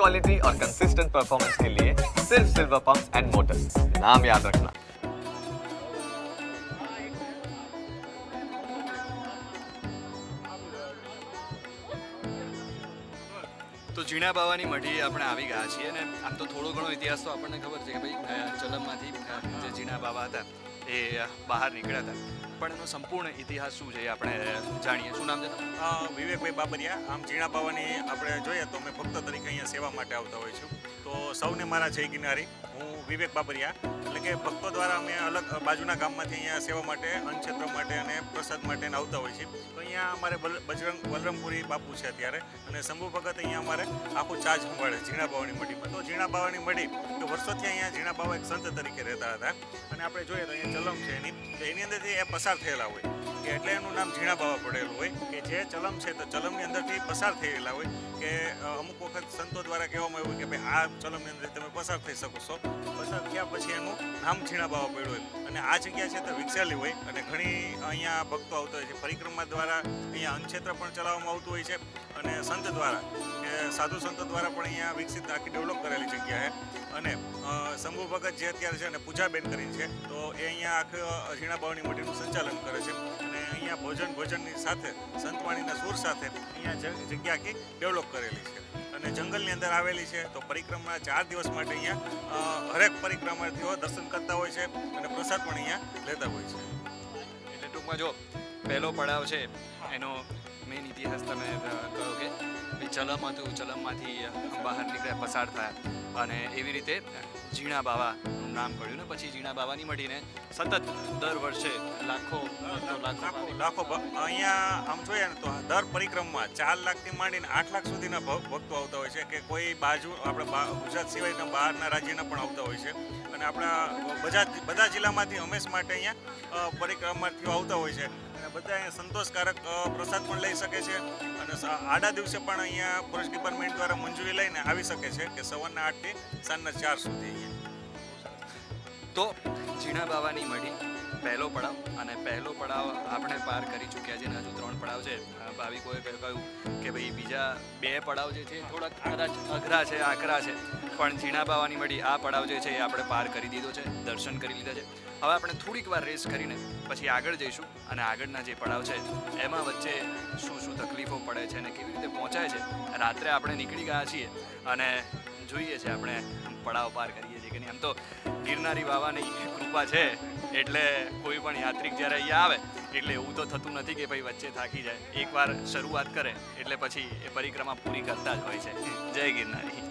Quality और consistent performance के लिए सिर्फ सिल्वर पंप्स एंड मोटर्स, नाम याद रखना। તો ઝીણા બાવાની મઢી આપણે આવી ગયા છીએ અને આમ તો થોડો ઘણો ઇતિહાસ તો આપણને ખબર છે કે ભાઈ ચલમમાંથી જે ઝીણા બાવા હતા એ બહાર નીકળ્યા હતા, પણ એનો સંપૂર્ણ ઇતિહાસ શું છે એ આપણે જાણીએ. શું નામ છે તમારું? વિવેકભાઈ બાબરિયા. આમ ઝીણા બાવાની આપણે જોઈએ તો અમે ભક્ત તરીકે અહીંયા સેવા માટે આવતા હોય છું. તો સૌને મારા જય ગિરનારી. હું વિવેક બાબરિયા, એટલે કે ભક્તો દ્વારા અમે અલગ બાજુના ગામમાંથી અહીંયા સેવા માટે, અન્નક્ષેત્ર માટે અને પ્રસાદ માટે આવતા હોય છે. તો અહીંયા અમારે બલરામપુરી બાપુ છે અત્યારે, અને શંભુ ભગત અહીંયા અમારે આખું ચાર્જ સંભાળે ઝીણા બાવાની મઢીમાં. તો ઝીણા બાવાની મઢી તો વર્ષોથી અહીંયા ઝીણા બાવા એક સંત તરીકે રહેતા હતા, અને આપણે જોઈએ તો અહીંયા ચલમ છે એની, તો એની અંદરથી એ પસાર થયેલા હોય કે એટલે એનું નામ ઝીણા બાવા પડેલું હોય કે જે ચલમ છે તો ચલમની અંદરથી પસાર થયેલા હોય કે અમુક વખત સંતો દ્વારા કહેવામાં આવ્યું કે ભાઈ આ ચલમની અંદર તમે પસાર થઈ શકો છો. પસાર થયા પછી એનું નામ ઝીણા બાવા પડ્યું હોય, અને આ જગ્યા છે તો વિકસેલી હોય, અને ઘણી અહીંયા ભક્તો આવતા હોય છે. પરિક્રમા દ્વારા અહીંયા અન્નક્ષેત્ર પણ ચલાવવામાં આવતું હોય છે, અને સંત દ્વારા કે સાધુ સંતો દ્વારા પણ અહીંયા વિકસિત આખી ડેવલપ કરેલી જગ્યા છે. અને શંભુ ભગત જે અત્યારે છે અને પૂજાબેન કરીને છે, તો એ અહીંયા આખી ઝીણા બાવાની મઢીનું સંચાલન કરે છે, અને અહીંયા ભોજનની સાથે સંતવાણીના સૂર સાથે અહીંયા જગ્યા આખી ડેવલપ કરેલી છે, અને જંગલની અંદર આવેલી છે. તો પરિક્રમા 4 દિવસ માટે અહીંયા હરેક પરિક્રમાર્થીઓ દર્શન કરતા હોય છે, અને પ્રસાદ પણ અહીંયા લેતા હોય છે. એટલે ટૂંકમાં જો પહેલો પડાવ છે એનો મેઇન ઇતિહાસ તમે કહો કે ચલમ હતું, ચલમમાંથી બહાર નીકળ્યા, પસાર થયા, અને એવી રીતે ઝીણા બાવાનું નામ પડ્યું ને પછી ઝીણા બાવાની મઢીને સતત દર વર્ષે લાખો અહીંયા આમ જોઈએ ને તો દર પરિક્રમમાં 4 લાખથી માંડીને 8 લાખ સુધીના ભક્તો આવતા હોય છે, કે કોઈ બાજુ આપણે ગુજરાત સિવાયના બહારના રાજ્યના પણ આવતા હોય છે, અને આપણા બધા જિલ્લામાંથી હંમેશ માટે અહીંયા પરિક્રમાર્થીઓ આવતા હોય છે, અને બધા અહીંયા સંતોષકારક પ્રસાદ પણ લઈ શકે છે, અને આડા દિવસે પણ અહીંયા ફોરેસ્ટ ડિપાર્ટમેન્ટ દ્વારા મંજૂરી લઈને આવી શકે છે કે સવારના 8 થી સાંજના 4 સુધી અહીંયા. તો ઝીણા બાવાની મઢી પહેલો પડાવ, અને પહેલો પડાવ આપણે પાર કરી ચૂક્યા છે, અને હજુ 3 પડાવ છે. ભાવિકોએ કહ્યું કે ભાઈ બીજા 2 પડાવ જે છે થોડાક કદાચ અઘરા છે, આકરા છે, પણ ઝીણા બાવાની મઢી આ પડાવ જે છે એ આપણે પાર કરી દીધો છે, દર્શન કરી લીધા છે. હવે આપણે થોડીક વાર રેસ કરીને પછી આગળ જઈશું, અને આગળના જે પડાવ છે એમાં વચ્ચે શું તકલીફો પડે છે અને કેવી રીતે પહોંચાય છે. રાત્રે આપણે નીકળી ગયા છીએ અને જોઈએ છે આપણે પડાવ પાર કરીએ છીએ કે નહીં. આમ તો ગિરનારી બાવાની કૃપા છે એટલે કોઈ પણ યાત્રિક જ્યારે અહીંયા આવે એટલે એવું તો થતું નથી કે ભાઈ વચ્ચે થાકી જાય. એકવાર શરૂઆત કરે એટલે પછી એ પરિક્રમા પૂરી કરતા જ હોય છે. જય ગિરનારી.